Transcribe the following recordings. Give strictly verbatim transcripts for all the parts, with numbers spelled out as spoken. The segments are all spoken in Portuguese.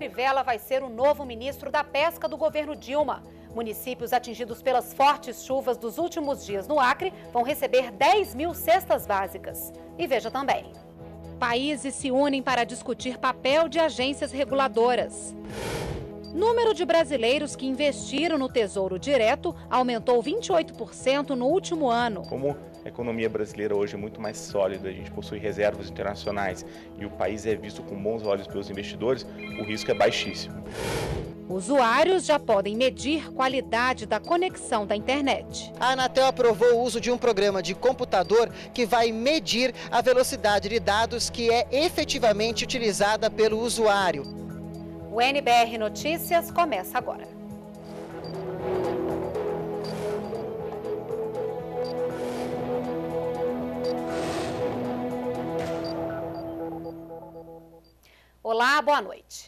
Crivella vai ser o novo ministro da Pesca do governo Dilma. Municípios atingidos pelas fortes chuvas dos últimos dias no Acre vão receber dez mil cestas básicas. E veja também. Países se unem para discutir papel de agências reguladoras. Número de brasileiros que investiram no Tesouro Direto aumentou vinte e oito por cento no último ano. Como a economia brasileira hoje é muito mais sólida, a gente possui reservas internacionais e o país é visto com bons olhos pelos investidores, o risco é baixíssimo. Usuários já podem medir qualidade da conexão da internet. A Anatel aprovou o uso de um programa de computador que vai medir a velocidade de dados que é efetivamente utilizada pelo usuário. O N B R Notícias começa agora. Olá, boa noite.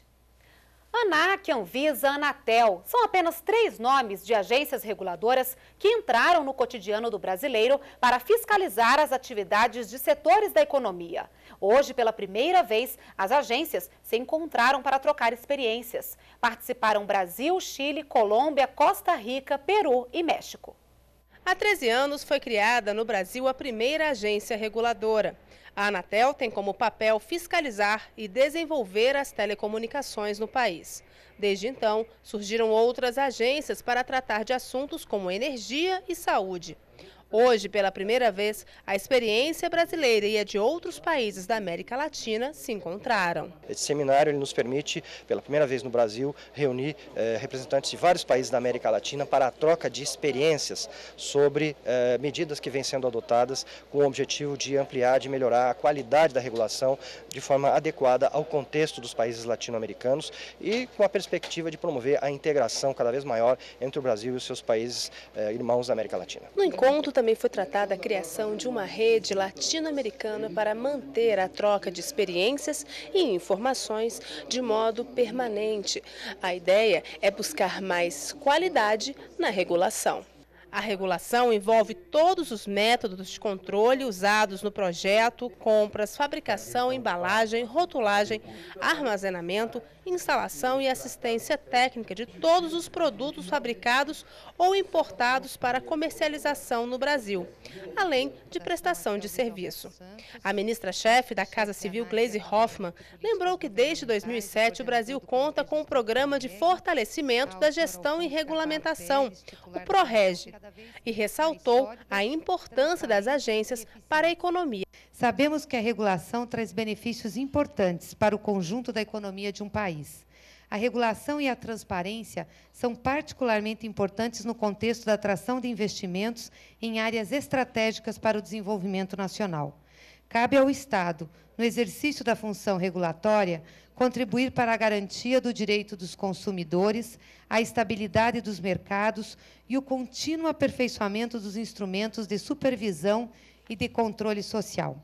ANAC, Anvisa, Anatel são apenas três nomes de agências reguladoras que entraram no cotidiano do brasileiro para fiscalizar as atividades de setores da economia. Hoje, pela primeira vez, as agências se encontraram para trocar experiências. Participaram Brasil, Chile, Colômbia, Costa Rica, Peru e México. Há treze anos foi criada no Brasil a primeira agência reguladora. A Anatel tem como papel fiscalizar e desenvolver as telecomunicações no país. Desde então, surgiram outras agências para tratar de assuntos como energia e saúde. Hoje, pela primeira vez, a experiência brasileira e a de outros países da América Latina se encontraram. Esse seminário ele nos permite, pela primeira vez no Brasil, reunir eh, representantes de vários países da América Latina para a troca de experiências sobre eh, medidas que vêm sendo adotadas com o objetivo de ampliar, de melhorar a qualidade da regulação de forma adequada ao contexto dos países latino-americanos e com a perspectiva de promover a integração cada vez maior entre o Brasil e os seus países eh, irmãos da América Latina. No encontro, também foi tratada a criação de uma rede latino-americana para manter a troca de experiências e informações de modo permanente. A ideia é buscar mais qualidade na regulação. A regulação envolve todos os métodos de controle usados no projeto, compras, fabricação, embalagem, rotulagem, armazenamento, instalação e assistência técnica de todos os produtos fabricados ou importados para comercialização no Brasil, além de prestação de serviço. A ministra-chefe da Casa Civil, Gleisi Hoffmann, lembrou que desde dois mil e sete o Brasil conta com o Programa de Fortalecimento da Gestão e Regulamentação, o PROREG, e ressaltou a importância das agências para a economia. Sabemos que a regulação traz benefícios importantes para o conjunto da economia de um país. A regulação e a transparência são particularmente importantes no contexto da atração de investimentos em áreas estratégicas para o desenvolvimento nacional. Cabe ao Estado, no exercício da função regulatória, contribuir para a garantia do direito dos consumidores, a estabilidade dos mercados e o contínuo aperfeiçoamento dos instrumentos de supervisão e de controle social.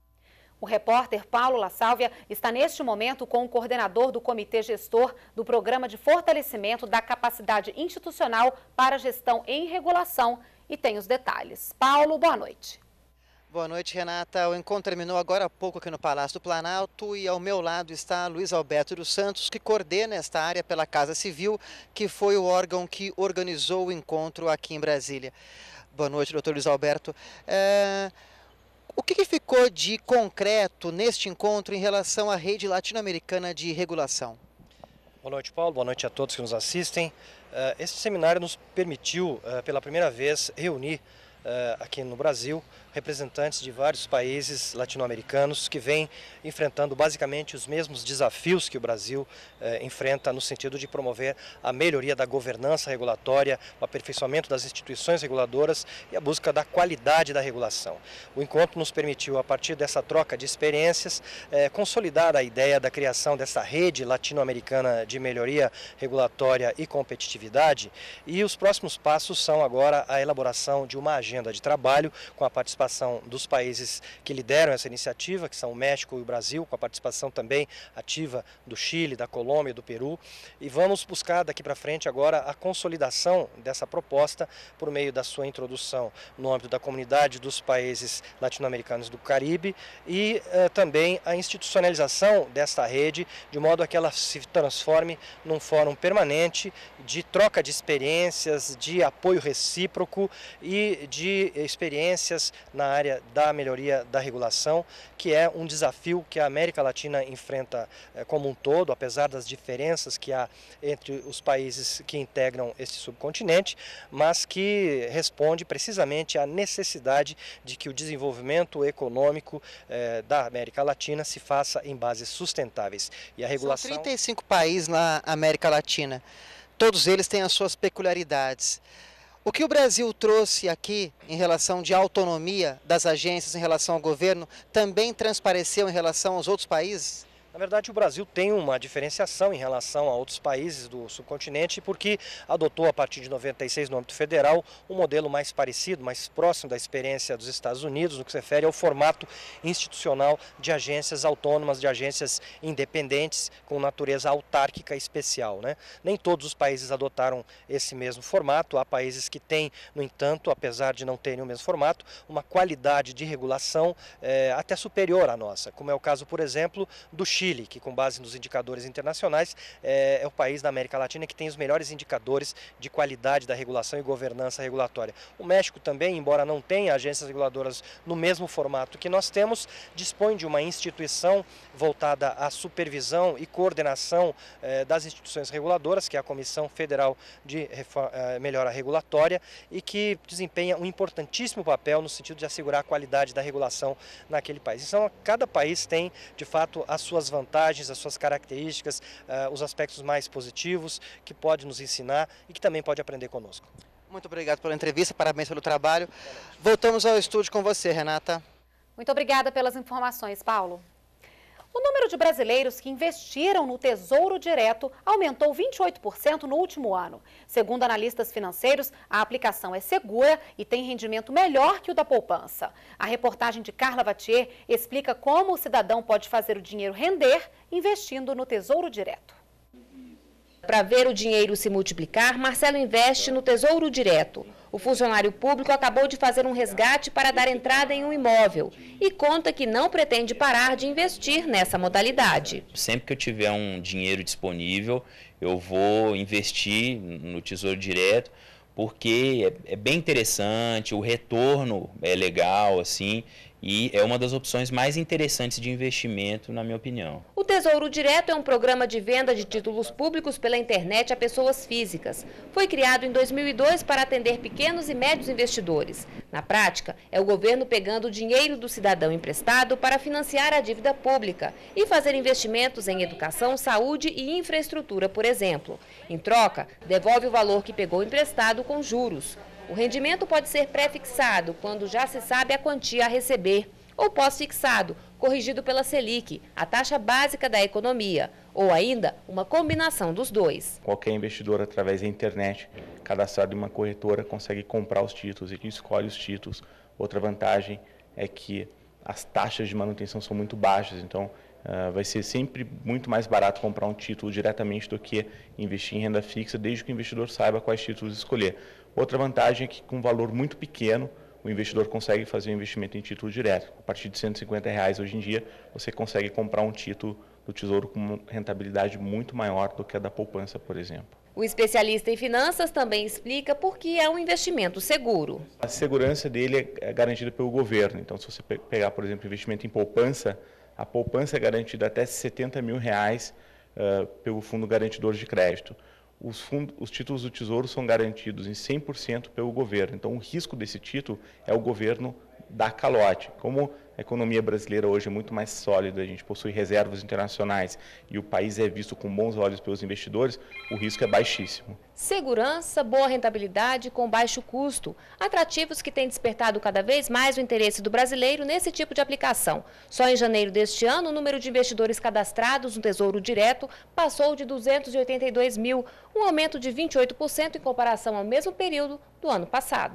O repórter Paulo La Sálvia está neste momento com o coordenador do Comitê Gestor do Programa de Fortalecimento da Capacidade Institucional para Gestão em Regulação e tem os detalhes. Paulo, boa noite. Boa noite, Renata. O encontro terminou agora há pouco aqui no Palácio do Planalto e ao meu lado está Luiz Alberto dos Santos, que coordena esta área pela Casa Civil, que foi o órgão que organizou o encontro aqui em Brasília. Boa noite, doutor Luiz Alberto. É... O que, que ficou de concreto neste encontro em relação à rede latino-americana de regulação? Boa noite, Paulo. Boa noite a todos que nos assistem. Este seminário nos permitiu, pela primeira vez, reunir aqui no Brasil representantes de vários países latino-americanos que vêm enfrentando basicamente os mesmos desafios que o Brasil eh, enfrenta no sentido de promover a melhoria da governança regulatória, o aperfeiçoamento das instituições reguladoras e a busca da qualidade da regulação. O encontro nos permitiu, a partir dessa troca de experiências, eh, consolidar a ideia da criação dessa rede latino-americana de melhoria regulatória e competitividade, e os próximos passos são agora a elaboração de uma agenda agenda de trabalho, com a participação dos países que lideram essa iniciativa, que são o México e o Brasil, com a participação também ativa do Chile, da Colômbia e do Peru. E vamos buscar daqui para frente agora a consolidação dessa proposta por meio da sua introdução no âmbito da comunidade dos países latino-americanos do Caribe e eh, também a institucionalização desta rede, de modo a que ela se transforme num fórum permanente de troca de experiências, de apoio recíproco e de experiências na área da melhoria da regulação, que é um desafio que a América Latina enfrenta eh, como um todo, apesar das diferenças que há entre os países que integram esse subcontinente, mas que responde precisamente à necessidade de que o desenvolvimento econômico eh, da América Latina se faça em bases sustentáveis. E a regulação... São trinta e cinco países na América Latina, todos eles têm as suas peculiaridades. O que o Brasil trouxe aqui em relação de autonomia das agências em relação ao governo também transpareceu em relação aos outros países? Na verdade, o Brasil tem uma diferenciação em relação a outros países do subcontinente porque adotou, a partir de noventa e seis, no âmbito federal, um modelo mais parecido, mais próximo da experiência dos Estados Unidos, no que se refere ao formato institucional de agências autônomas, de agências independentes, com natureza autárquica especial, né? Nem todos os países adotaram esse mesmo formato. Há países que têm, no entanto, apesar de não terem o mesmo formato, uma qualidade de regulação eh, até superior à nossa, como é o caso, por exemplo, do Chile. Chile, que com base nos indicadores internacionais é, é o país da América Latina que tem os melhores indicadores de qualidade da regulação e governança regulatória. O México também, embora não tenha agências reguladoras no mesmo formato que nós temos, dispõe de uma instituição voltada à supervisão e coordenação eh, das instituições reguladoras, que é a Comissão Federal de eh, Melhora Regulatória, e que desempenha um importantíssimo papel no sentido de assegurar a qualidade da regulação naquele país. Então, cada país tem, de fato, as suas vantagens, as suas características, uh, os aspectos mais positivos que pode nos ensinar e que também pode aprender conosco. Muito obrigado pela entrevista, parabéns pelo trabalho. Voltamos ao estúdio com você, Renata. Muito obrigada pelas informações, Paulo. O número de brasileiros que investiram no Tesouro Direto aumentou vinte e oito por cento no último ano. Segundo analistas financeiros, a aplicação é segura e tem rendimento melhor que o da poupança. A reportagem de Carla Vatier explica como o cidadão pode fazer o dinheiro render investindo no Tesouro Direto. Para ver o dinheiro se multiplicar, Marcelo investe no Tesouro Direto. O funcionário público acabou de fazer um resgate para dar entrada em um imóvel e conta que não pretende parar de investir nessa modalidade. Sempre que eu tiver um dinheiro disponível, eu vou investir no Tesouro Direto, porque é, é bem interessante, o retorno é legal, assim, e é uma das opções mais interessantes de investimento, na minha opinião. O Tesouro Direto é um programa de venda de títulos públicos pela internet a pessoas físicas. Foi criado em dois mil e dois para atender pequenos e médios investidores. Na prática, é o governo pegando o dinheiro do cidadão emprestado para financiar a dívida pública e fazer investimentos em educação, saúde e infraestrutura, por exemplo. Em troca, devolve o valor que pegou emprestado com juros. O rendimento pode ser pré-fixado, quando já se sabe a quantia a receber, ou pós-fixado, corrigido pela Selic, a taxa básica da economia, ou ainda uma combinação dos dois. Qualquer investidor, através da internet, cadastrado em uma corretora, consegue comprar os títulos, ele escolhe os títulos. Outra vantagem é que as taxas de manutenção são muito baixas, então uh, vai ser sempre muito mais barato comprar um título diretamente do que investir em renda fixa, desde que o investidor saiba quais títulos escolher. Outra vantagem é que, com um valor muito pequeno, o investidor consegue fazer um investimento em título direto. A partir de cento e cinquenta reais hoje em dia, você consegue comprar um título do Tesouro com uma rentabilidade muito maior do que a da poupança, por exemplo. O especialista em finanças também explica por que é um investimento seguro. A segurança dele é garantida pelo governo. Então, se você pegar, por exemplo, investimento em poupança, a poupança é garantida até setenta mil reais uh, pelo Fundo Garantidor de Crédito. Os, fundos, os títulos do Tesouro são garantidos em cem por cento pelo governo. Então, o risco desse título é o governo dar calote. Como a economia brasileira hoje é muito mais sólida, a gente possui reservas internacionais e o país é visto com bons olhos pelos investidores, o risco é baixíssimo. Segurança, boa rentabilidade com baixo custo. Atrativos que têm despertado cada vez mais o interesse do brasileiro nesse tipo de aplicação. Só em janeiro deste ano, o número de investidores cadastrados no Tesouro Direto passou de duzentos e oitenta e dois mil, um aumento de vinte e oito por cento em comparação ao mesmo período do ano passado.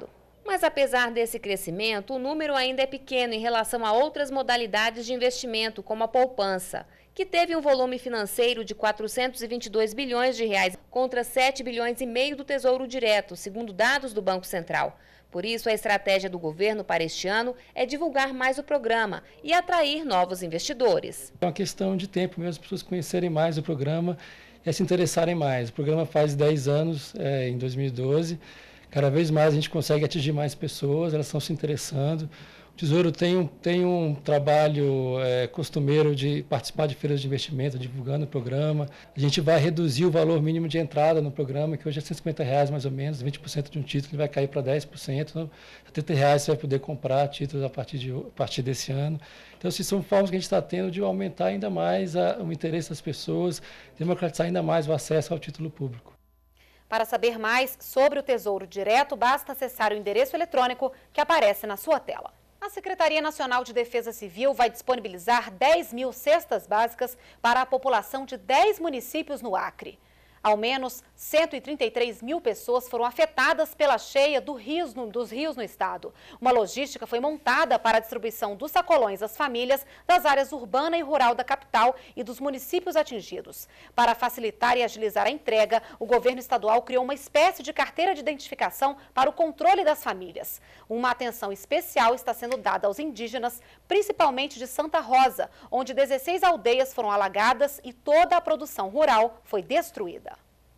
Mas apesar desse crescimento, o número ainda é pequeno em relação a outras modalidades de investimento, como a poupança, que teve um volume financeiro de quatrocentos e vinte e dois bilhões de reais contra sete bilhões e meio do Tesouro Direto, segundo dados do Banco Central. Por isso, a estratégia do governo para este ano é divulgar mais o programa e atrair novos investidores. É uma questão de tempo mesmo, as pessoas conhecerem mais o programa e se interessarem mais. O programa faz dez anos, é, em dois mil e doze. Cada vez mais a gente consegue atingir mais pessoas, elas estão se interessando. O Tesouro tem um, tem um trabalho é, costumeiro de participar de feiras de investimento, divulgando o programa. A gente vai reduzir o valor mínimo de entrada no programa, que hoje é cento e cinquenta reais mais ou menos, vinte por cento de um título, ele vai cair para dez por cento. Então, setenta reais você vai poder comprar títulos a partir, de, a partir desse ano. Então, assim, são formas que a gente está tendo de aumentar ainda mais a, o interesse das pessoas, democratizar ainda mais o acesso ao título público. Para saber mais sobre o Tesouro Direto, basta acessar o endereço eletrônico que aparece na sua tela. A Secretaria Nacional de Defesa Civil vai disponibilizar dez mil cestas básicas para a população de dez municípios no Acre. Ao menos cento e trinta e três mil pessoas foram afetadas pela cheia do rios no, dos rios no estado. Uma logística foi montada para a distribuição dos sacolões às famílias das áreas urbana e rural da capital e dos municípios atingidos. Para facilitar e agilizar a entrega, o governo estadual criou uma espécie de carteira de identificação para o controle das famílias. Uma atenção especial está sendo dada aos indígenas, principalmente de Santa Rosa, onde dezesseis aldeias foram alagadas e toda a produção rural foi destruída.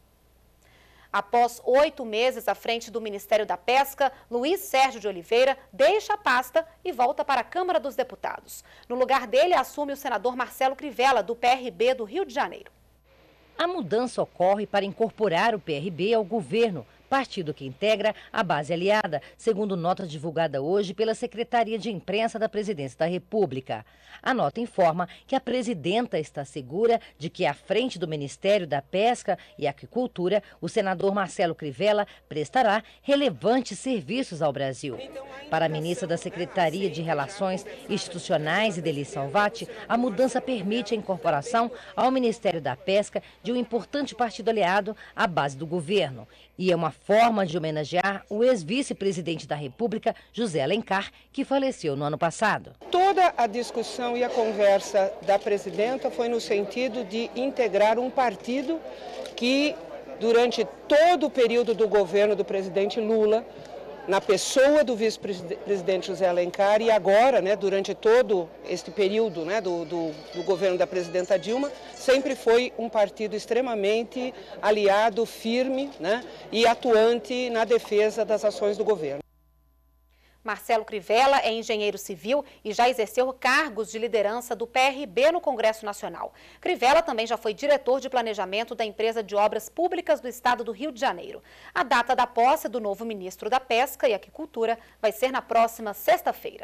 Após oito meses à frente do Ministério da Pesca, Luiz Sérgio de Oliveira deixa a pasta e volta para a Câmara dos Deputados. No lugar dele, assume o senador Marcelo Crivella, do P R B do Rio de Janeiro. A mudança ocorre para incorporar o P R B ao governo, partido que integra a base aliada, segundo nota divulgada hoje pela Secretaria de Imprensa da Presidência da República. A nota informa que a presidenta está segura de que, à frente do Ministério da Pesca e Aquicultura, o senador Marcelo Crivella prestará relevantes serviços ao Brasil. Para a ministra da Secretaria de Relações Institucionais, Ideli Salvati, a mudança permite a incorporação ao Ministério da Pesca de um importante partido aliado à base do governo. E é uma forma de homenagear o ex-vice-presidente da República, José Alencar, que faleceu no ano passado. Toda a discussão e a conversa da presidenta foi no sentido de integrar um partido que, durante todo o período do governo do presidente Lula, na pessoa do vice-presidente José Alencar e agora, né, durante todo este período, né, do, do, do governo da presidenta Dilma, sempre foi um partido extremamente aliado, firme, né, e atuante na defesa das ações do governo. Marcelo Crivella é engenheiro civil e já exerceu cargos de liderança do P R B no Congresso Nacional. Crivella também já foi diretor de planejamento da empresa de obras públicas do estado do Rio de Janeiro. A data da posse do novo ministro da Pesca e Aquicultura vai ser na próxima sexta-feira.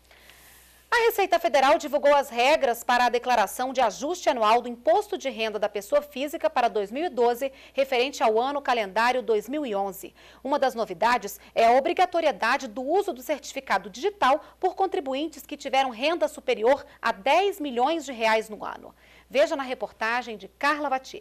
A Receita Federal divulgou as regras para a declaração de ajuste anual do Imposto de Renda da Pessoa Física para dois mil e doze, referente ao ano calendário dois mil e onze. Uma das novidades é a obrigatoriedade do uso do certificado digital por contribuintes que tiveram renda superior a dez milhões de reais no ano. Veja na reportagem de Carla Vatier.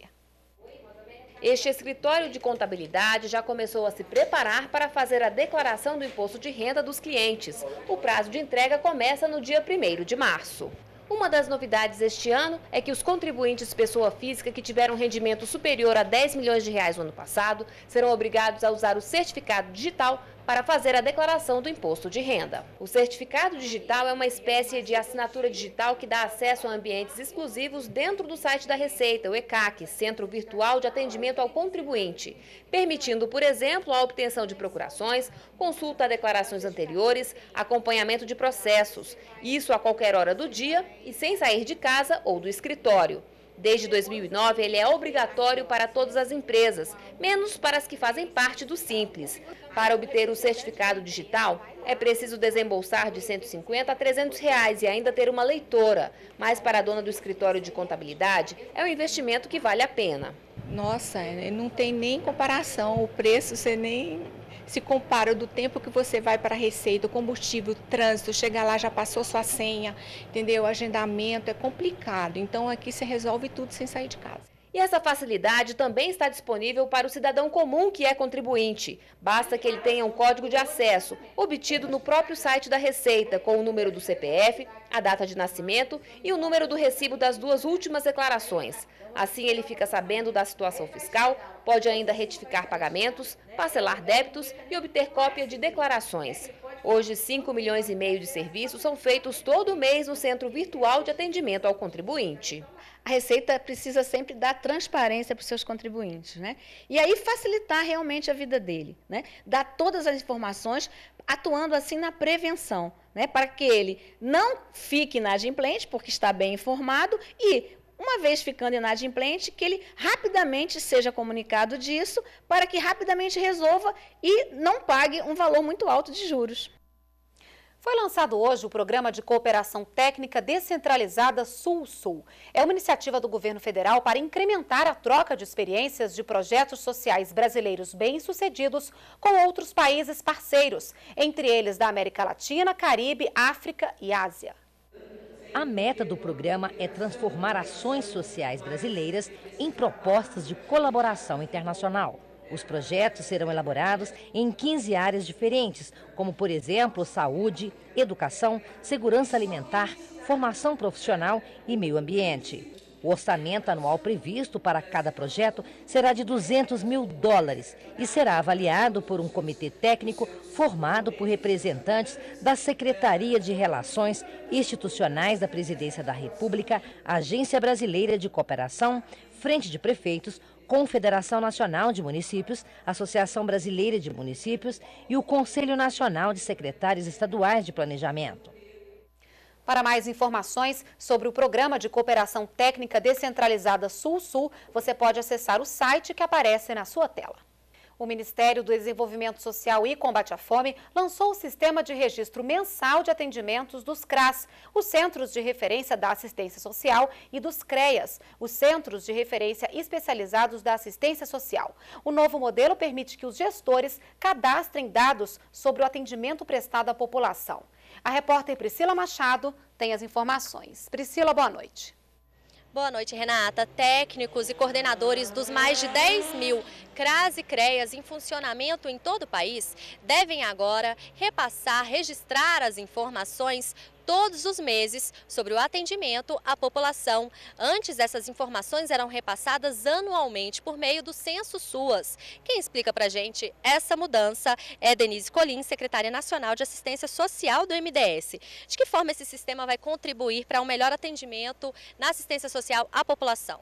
Este escritório de contabilidade já começou a se preparar para fazer a declaração do imposto de renda dos clientes. O prazo de entrega começa no dia primeiro de março. Uma das novidades este ano é que os contribuintes pessoa física que tiveram rendimento superior a dez milhões de reais no ano passado serão obrigados a usar o certificado digital para fazer a declaração do imposto de renda. O certificado digital é uma espécie de assinatura digital que dá acesso a ambientes exclusivos dentro do site da Receita, o E C A C, Centro Virtual de Atendimento ao Contribuinte, permitindo, por exemplo, a obtenção de procurações, consulta a declarações anteriores, acompanhamento de processos, isso a qualquer hora do dia e sem sair de casa ou do escritório. Desde dois mil e nove, ele é obrigatório para todas as empresas, menos para as que fazem parte do Simples. Para obter o certificado digital, é preciso desembolsar de cento e cinquenta a trezentos reais e ainda ter uma leitora. Mas para a dona do escritório de contabilidade, é um investimento que vale a pena. Nossa, não tem nem comparação, o preço você nem se compara do tempo que você vai para a Receita, o combustível, o trânsito, chega lá, já passou sua senha, entendeu? O agendamento é complicado, então aqui você resolve tudo sem sair de casa. E essa facilidade também está disponível para o cidadão comum que é contribuinte. Basta que ele tenha um código de acesso, obtido no próprio site da Receita, com o número do C P F, a data de nascimento e o número do recibo das duas últimas declarações. Assim ele fica sabendo da situação fiscal, pode ainda retificar pagamentos, parcelar débitos e obter cópia de declarações. Hoje, cinco milhões e meio de serviços são feitos todo mês no Centro Virtual de Atendimento ao Contribuinte. A Receita precisa sempre dar transparência para os seus contribuintes, né? E aí facilitar realmente a vida dele, né? Dar todas as informações, atuando assim na prevenção, né? Para que ele não fique inadimplente, porque está bem informado, e uma vez ficando inadimplente, que ele rapidamente seja comunicado disso, para que rapidamente resolva e não pague um valor muito alto de juros. Foi lançado hoje o Programa de Cooperação Técnica Descentralizada Sul-Sul. É uma iniciativa do governo federal para incrementar a troca de experiências de projetos sociais brasileiros bem-sucedidos com outros países parceiros, entre eles da América Latina, Caribe, África e Ásia. A meta do programa é transformar ações sociais brasileiras em propostas de colaboração internacional. Os projetos serão elaborados em quinze áreas diferentes, como, por exemplo, saúde, educação, segurança alimentar, formação profissional e meio ambiente. O orçamento anual previsto para cada projeto será de duzentos mil dólares e será avaliado por um comitê técnico formado por representantes da Secretaria de Relações Institucionais da Presidência da República, Agência Brasileira de Cooperação, Frente de Prefeitos, Confederação Nacional de Municípios, Associação Brasileira de Municípios e o Conselho Nacional de Secretários Estaduais de Planejamento. Para mais informações sobre o Programa de Cooperação Técnica Descentralizada Sul-Sul, você pode acessar o site que aparece na sua tela. O Ministério do Desenvolvimento Social e Combate à Fome lançou o Sistema de Registro Mensal de Atendimentos dos C R A S, os Centros de Referência da Assistência Social, e dos CREAS, os Centros de Referência Especializados da Assistência Social. O novo modelo permite que os gestores cadastrem dados sobre o atendimento prestado à população. A repórter Priscila Machado tem as informações. Priscila, boa noite. Boa noite, Renata. Técnicos e coordenadores dos mais de dez mil C R A S e CREAS em funcionamento em todo o país devem agora repassar, registrar as informações todos os meses sobre o atendimento à população. Antes, essas informações eram repassadas anualmente por meio do Censo SUAS. Quem explica pra gente essa mudança é Denise Colim, secretária nacional de Assistência Social do M D S. De que forma esse sistema vai contribuir para um melhor atendimento na assistência social à população?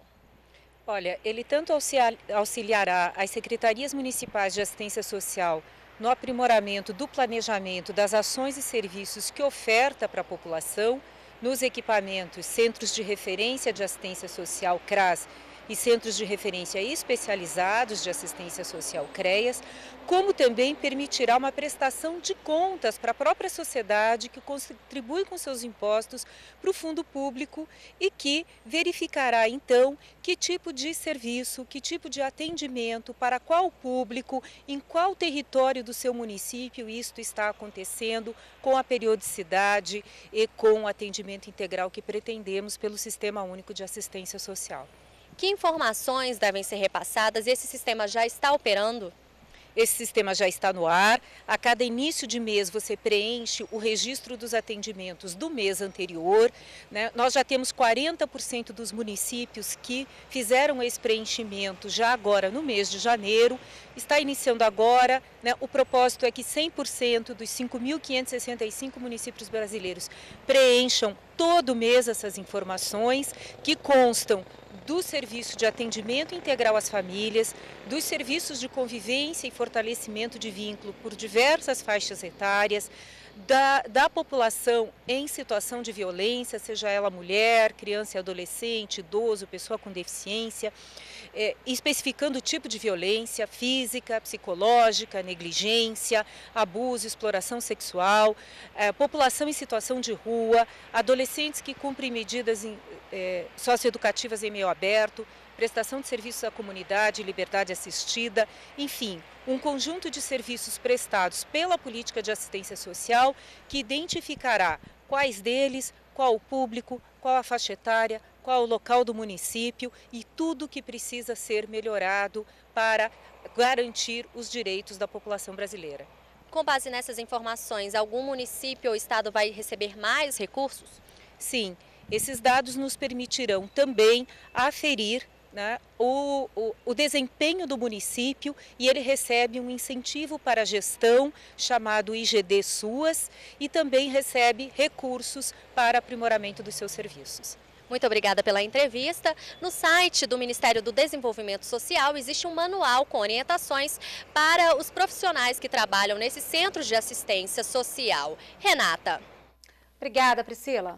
Olha, ele tanto auxiliará as secretarias municipais de assistência social no aprimoramento do planejamento das ações e serviços que oferta para a população, nos equipamentos, centros de referência de assistência social C R A S e centros de referência especializados de assistência social CREAS, como também permitirá uma prestação de contas para a própria sociedade que contribui com seus impostos para o fundo público e que verificará então que tipo de serviço, que tipo de atendimento, para qual público, em qual território do seu município isto está acontecendo, com a periodicidade e com o atendimento integral que pretendemos pelo Sistema Único de Assistência Social. Que informações devem ser repassadas e esse sistema já está operando? Esse sistema já está no ar. A cada início de mês você preenche o registro dos atendimentos do mês anterior, né? Nós já temos quarenta por cento dos municípios que fizeram esse preenchimento já agora no mês de janeiro. Está iniciando agora, né? O propósito é que cem por cento dos cinco mil quinhentos e sessenta e cinco municípios brasileiros preencham todo mês essas informações que constam do serviço de atendimento integral às famílias, dos serviços de convivência e fortalecimento de vínculo por diversas faixas etárias, da, da população em situação de violência, seja ela mulher, criança e adolescente, idoso, pessoa com deficiência, é, especificando o tipo de violência física, psicológica, negligência, abuso, exploração sexual, é, população em situação de rua, adolescentes que cumprem medidas em, é, socioeducativas em meio aberto, prestação de serviços à comunidade, liberdade assistida, enfim, um conjunto de serviços prestados pela política de assistência social que identificará quais deles qual o público, qual a faixa etária, qual o local do município e tudo que precisa ser melhorado para garantir os direitos da população brasileira. Com base nessas informações, algum município ou estado vai receber mais recursos? Sim, esses dados nos permitirão também aferir, né, o, o, o desempenho do município, e ele recebe um incentivo para a gestão chamado I G D SUAS e também recebe recursos para aprimoramento dos seus serviços. Muito obrigada pela entrevista. No site do Ministério do Desenvolvimento Social existe um manual com orientações para os profissionais que trabalham nesses centros de assistência social. Renata. Obrigada, Priscila.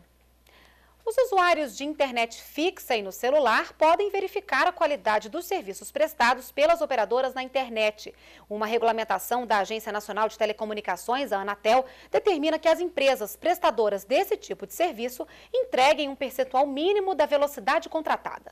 Os usuários de internet fixa e no celular podem verificar a qualidade dos serviços prestados pelas operadoras na internet. Uma regulamentação da Agência Nacional de Telecomunicações, a Anatel, determina que as empresas prestadoras desse tipo de serviço entreguem um percentual mínimo da velocidade contratada.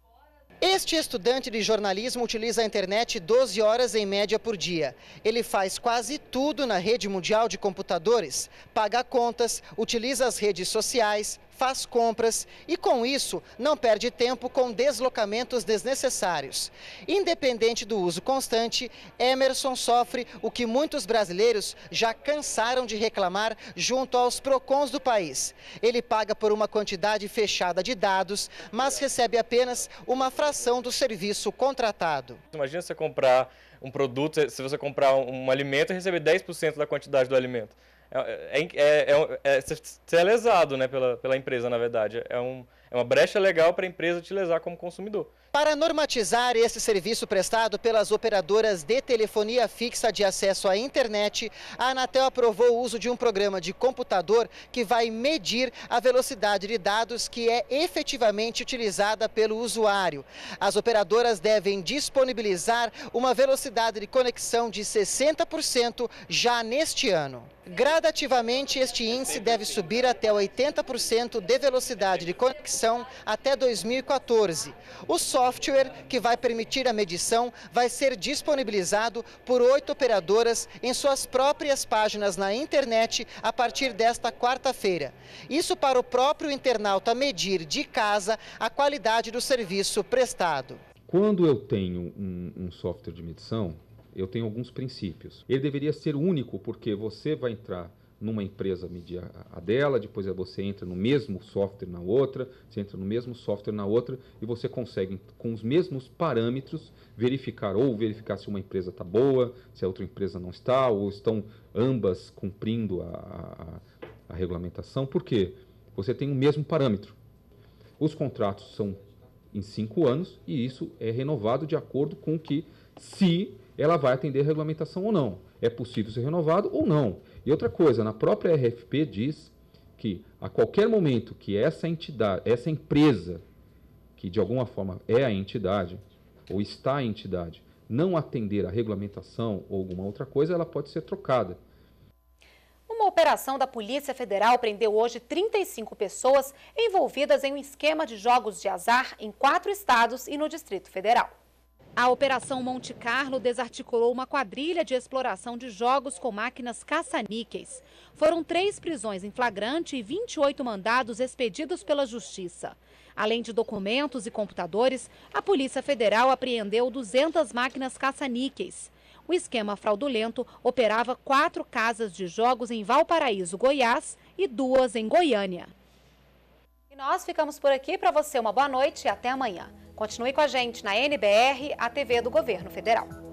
Este estudante de jornalismo utiliza a internet doze horas em média por dia. Ele faz quase tudo na rede mundial de computadores, paga contas, utiliza as redes sociais, faz compras e, com isso, não perde tempo com deslocamentos desnecessários. Independente do uso constante, Emerson sofre o que muitos brasileiros já cansaram de reclamar junto aos PROCONs do país. Ele paga por uma quantidade fechada de dados, mas recebe apenas uma fração do serviço contratado. Imagina você comprar um produto, se você comprar um alimento e receber dez por cento da quantidade do alimento. É, é, é, é, é ser lesado, né, pela, pela empresa, na verdade. É, um, é uma brecha legal para a empresa te lesar como consumidor. Para normatizar esse serviço prestado pelas operadoras de telefonia fixa de acesso à internet, a Anatel aprovou o uso de um programa de computador que vai medir a velocidade de dados que é efetivamente utilizada pelo usuário. As operadoras devem disponibilizar uma velocidade de conexão de sessenta por cento já neste ano. Gradativamente, este índice deve subir até oitenta por cento de velocidade de conexão até dois mil e quatorze. O software que vai permitir a medição vai ser disponibilizado por oito operadoras em suas próprias páginas na internet a partir desta quarta-feira. Isso para o próprio internauta medir de casa a qualidade do serviço prestado. Quando eu tenho um, um software de medição, eu tenho alguns princípios. Ele deveria ser único, porque você vai entrar numa empresa medir a dela, depois você entra no mesmo software na outra, você entra no mesmo software na outra, e você consegue, com os mesmos parâmetros, verificar ou verificar se uma empresa está boa, se a outra empresa não está, ou estão ambas cumprindo a, a, a regulamentação. Por quê? Você tem o mesmo parâmetro. Os contratos são em cinco anos, e isso é renovado de acordo com que, se ela vai atender a regulamentação ou não. É possível ser renovado ou não. E outra coisa, na própria R F P diz que a qualquer momento que essa entidade, essa empresa, que de alguma forma é a entidade, ou está a entidade, não atender a regulamentação ou alguma outra coisa, ela pode ser trocada. Uma operação da Polícia Federal prendeu hoje trinta e cinco pessoas envolvidas em um esquema de jogos de azar em quatro estados e no Distrito Federal. A Operação Monte Carlo desarticulou uma quadrilha de exploração de jogos com máquinas caça-níqueis. Foram três prisões em flagrante e vinte e oito mandados expedidos pela Justiça. Além de documentos e computadores, a Polícia Federal apreendeu duzentas máquinas caça-níqueis. O esquema fraudulento operava quatro casas de jogos em Valparaíso, Goiás, e duas em Goiânia. E nós ficamos por aqui. Para você, uma boa noite e até amanhã. Continue com a gente na N B R, a T V do Governo Federal.